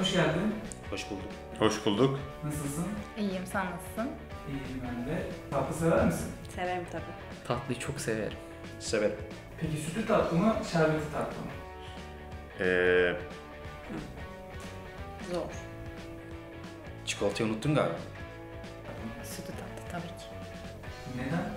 hoş geldin. Hoş bulduk. Hoş bulduk. Nasılsın? İyiyim, sen nasılsın? İyiyim ben de. Tatlı sever misin? Severim tabii. Tatlıyı çok severim. Severim. Peki sütlü tatlı mı, şerbetli tatlı mı? Zor. Çikolatayı unuttun galiba. Sütü tatlı tabii ki. Neden?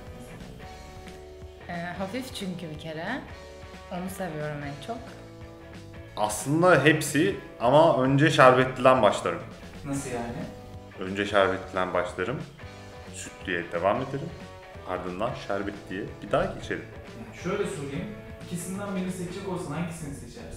Hafif çünkü bir kere. Onu seviyorum en çok. Aslında hepsi ama önce şerbetliden başlarım. Nasıl yani? Önce şerbetliden başlarım. Sütlüye devam ederim. Ardından şerbetliye bir daha geçerim. Yani şöyle sorayım. İkisinden birini seçecek olsan hangisini seçersin?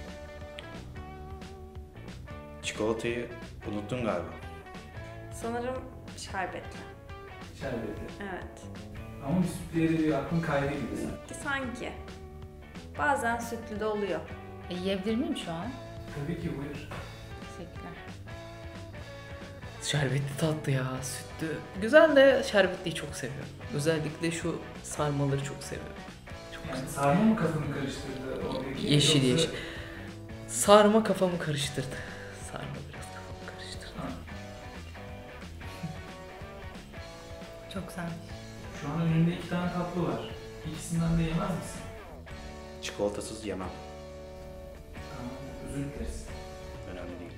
Çikolatayı unuttun galiba. Sanırım şerbetli. Şerbetli. Evet. Ama bir sütlüye de bir aklın kaydı gibi sen. Sanki. Bazen sütlü de oluyor. Yiyebilir miyim şu an? Tabii ki buyur. Teşekkürler. Şerbetli tatlı ya, sütlü. Güzel de şerbetliyi çok seviyorum. Özellikle şu sarmaları çok seviyorum. Çok Yani güzel. sarma mı kafanı karıştırdı oradaki? Yeşil yoksa- yeşil. Sarma kafamı karıştırdı. Sarma biraz kafamı karıştırdı. Ha, Çok güzelmiş. şu an önünde 2 tane tatlı var. İkisinden de yemez misin? Çikolatasız yemem. Tamam, özür dileriz. Önemli değil.